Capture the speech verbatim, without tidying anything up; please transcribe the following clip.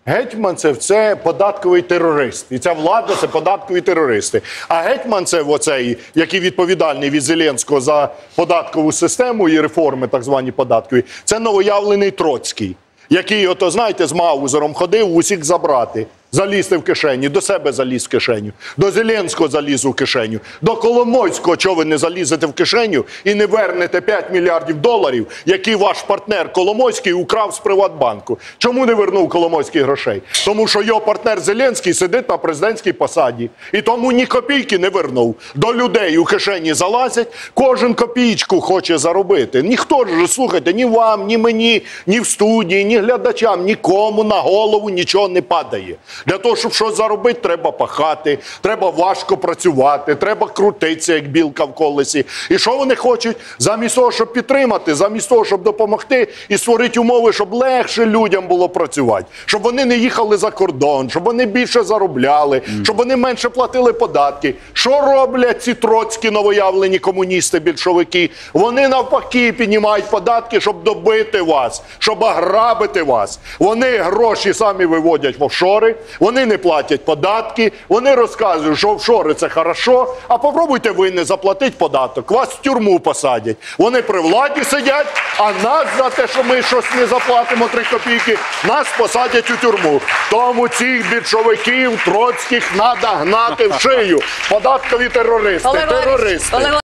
Гетьманцев – це податковий терорист. І ця влада – це податкові терористи. А Гетьманцев, оцей, який відповідальний від Зеленського за податкову систему і реформи так звані податкові, це новоявлений Троцький, який, ото, знаєте, з Маузером ходив усіх забрати. Залізти в кишені, до себе заліз в кишеню, до Зеленського заліз у кишеню, до Коломойського, чого ви не залізете в кишеню і не вернете п'ять мільярдів доларів, які ваш партнер Коломойський украв з Приватбанку. Чому не вернув Коломойський грошей? Тому що його партнер Зеленський сидить на президентській посаді. І тому ні копійки не вернув. До людей у кишені залазять, кожен копійку хоче заробити. Ніхто ж, слухайте, ні вам, ні мені, ні в студії, ні глядачам, нікому на голову нічого не падає. Для того, щоб щось заробити, треба пахати, треба важко працювати, треба крутитися, як білка в колесі. І що вони хочуть? Замість того, щоб підтримати, замість того, щоб допомогти і створити умови, щоб легше людям було працювати, щоб вони не їхали за кордон, щоб вони більше заробляли, щоб вони менше платили податки. Що роблять ці троцькі новоявлені комуністи, більшовики? Вони навпаки піднімають податки, щоб добити вас, щоб ограбити вас. Вони гроші самі виводять в офшори, вони не платять податки, вони розказують, що офшори – це хорошо, а попробуйте ви не заплатити податок, вас в тюрму посадять. Вони при владі сидять, а нас за те, що ми щось не заплатимо три копійки, нас посадять у тюрму. Тому цих більшовиків, троцьких, треба гнати в шию. Податкові терористи, терористи.